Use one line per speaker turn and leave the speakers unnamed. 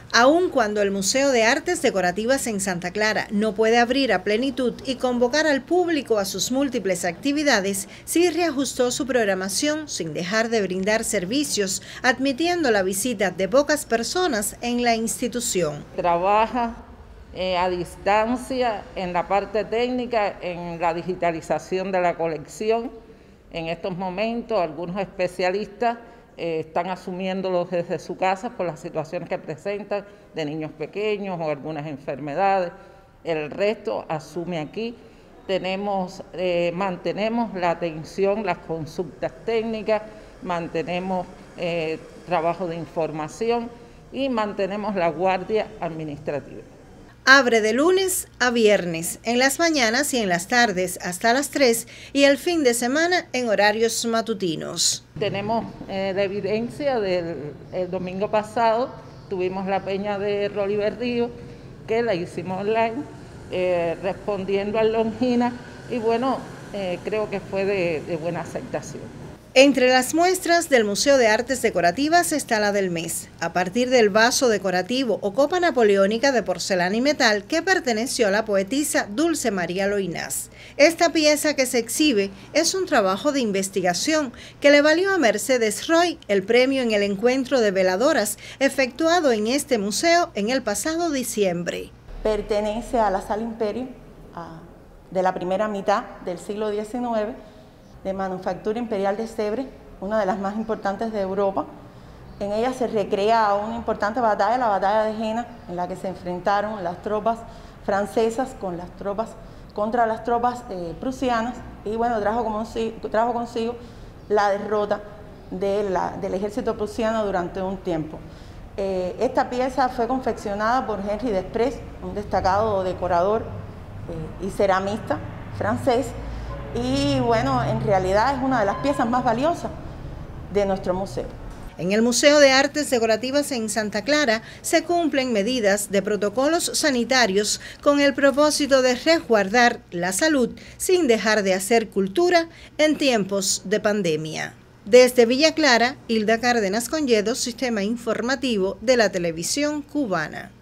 Aun cuando el Museo de Artes Decorativas en Santa Clara no puede abrir a plenitud y convocar al público a sus múltiples actividades, sí reajustó su programación sin dejar de brindar servicios, admitiendo la visita de pocas personas en la institución.
Trabaja a distancia en la parte técnica, en la digitalización de la colección. En estos momentos algunos especialistas están asumiéndolo desde su casa por las situaciones que presentan de niños pequeños o algunas enfermedades. El resto asume aquí. Mantenemos la atención, las consultas técnicas, mantenemos trabajo de información y mantenemos la guardia administrativa.
Abre de lunes a viernes, en las mañanas y en las tardes hasta las 3 y el fin de semana en horarios matutinos.
Tenemos la evidencia del domingo pasado, tuvimos la peña de Rolíver Río, que la hicimos online, respondiendo al Longina, y bueno, creo que fue de buena aceptación.
Entre las muestras del Museo de Artes Decorativas está la del mes, a partir del vaso decorativo o copa napoleónica de porcelana y metal que perteneció a la poetisa Dulce María Loinás. Esta pieza que se exhibe es un trabajo de investigación que le valió a Mercedes Roy el premio en el encuentro de veladoras efectuado en este museo en el pasado diciembre.
Pertenece a la Sala Imperio de la primera mitad del siglo XIX, de manufactura imperial de Sèvres, una de las más importantes de Europa. En ella se recrea una importante batalla, la batalla de Jena, en la que se enfrentaron las tropas francesas contra las tropas prusianas, y bueno, trajo consigo la derrota del ejército prusiano durante un tiempo. Esta pieza fue confeccionada por Henri Desprez, un destacado decorador y ceramista francés, y bueno, en realidad es una de las piezas más valiosas de nuestro museo.
En el Museo de Artes Decorativas en Santa Clara se cumplen medidas de protocolos sanitarios con el propósito de resguardar la salud sin dejar de hacer cultura en tiempos de pandemia. Desde Villa Clara, Hilda Cárdenas Conyedo, Sistema Informativo de la Televisión Cubana.